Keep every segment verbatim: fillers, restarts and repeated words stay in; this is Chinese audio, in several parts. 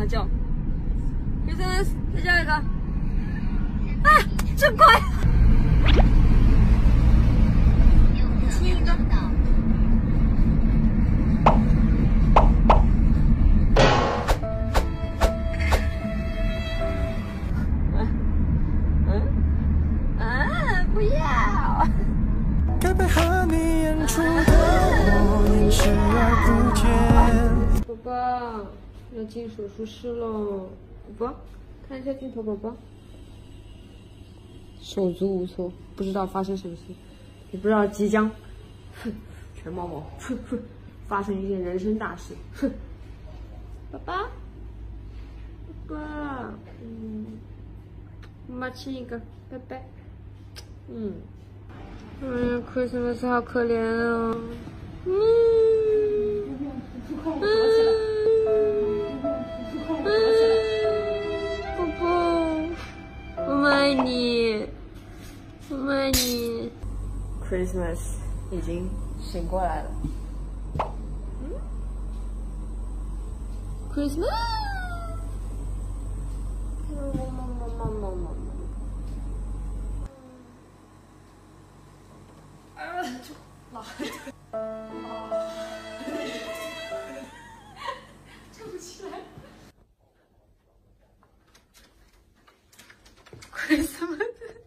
它叫。Christmas， 再叫一个。啊，真快！亲一个。嗯嗯啊，不要！该配合你演出的我演视而不见。宝宝，要进手术室喽！宝宝，看一下镜头，宝宝。手足无措，不知道发生什么事，也不知道即将，哼，全毛毛，哼哼，发生一件人生大事，哼。宝宝，宝宝，嗯，妈妈亲一个，拜拜。嗯，哎呀 ，Christmas 好可怜啊。嗯。嗯。宝宝，我爱你，我爱你。Christmas 已经醒过来了。嗯 ，Christmas。么么么么么么么。啊，就老。站不起来。Christmas。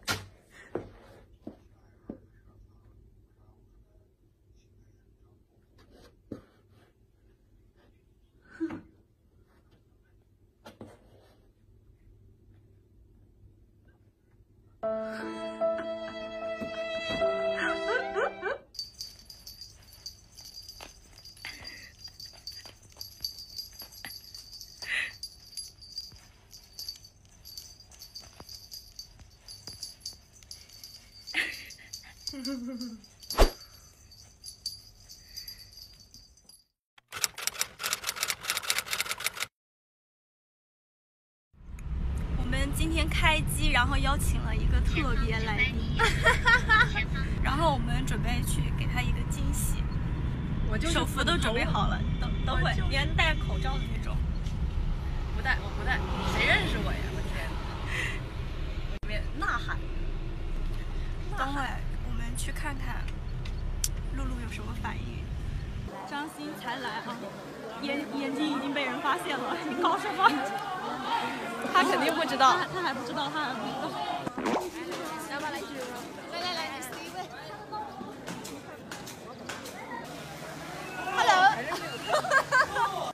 我们今天开机，然后邀请了一个特别来宾，然后我们准备去给他一个惊喜。我就手幅都准备好了，都都会，连戴口罩的那种。 不戴，我不戴，谁认识我呀？我天！我里面呐喊。 等会我们去看看露露有什么反应。张欣才来啊，眼眼睛已经被人发现了，你搞什么？ 他肯定不知道， 他, 他还不知道，他还不知道。 要不要来一句？来来来，你 C 位。Hello。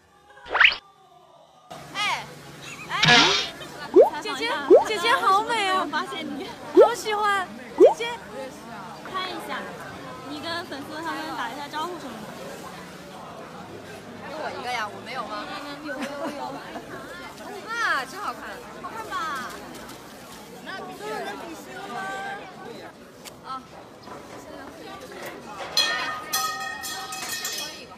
哎哎， 姐姐姐姐好美啊！发现你，好喜欢姐姐。看一下，你跟粉丝他们打一下招呼什么的。 有我一个呀，我没有吗？ 有有有。 啊，真好看，好看吧？那必须的，必须的吗？啊，现在可以。先喝一个。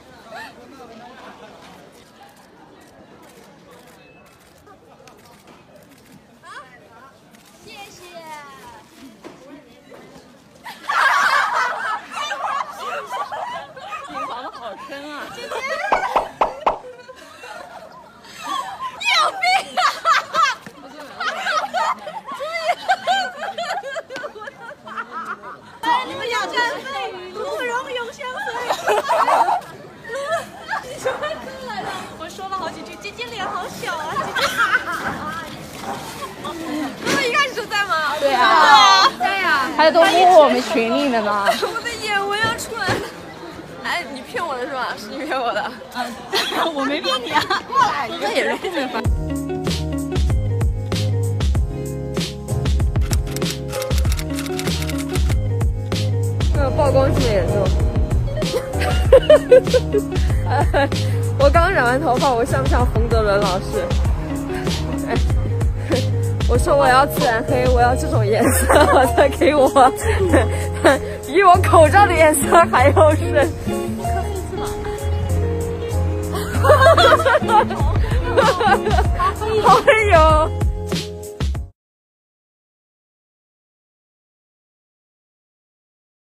啊，谢谢。你房子好深啊，姐姐。 我说了好几句，姐姐脸好小啊，姐姐。 他们一开始就在吗？ 对啊， 在呀， 他都摸我们群里的呢。 我的眼纹要出来了。哎，你骗我的是吧？是你骗我的。 嗯，我没骗你啊。 过来，那也是后面发。 这个曝光性的严重。我刚染完头发，我像不像冯德伦老师？哎，我说我要自然黑，我要这种颜色，他给我比我口罩的颜色还要深。 磕黑字吧。 好黑油。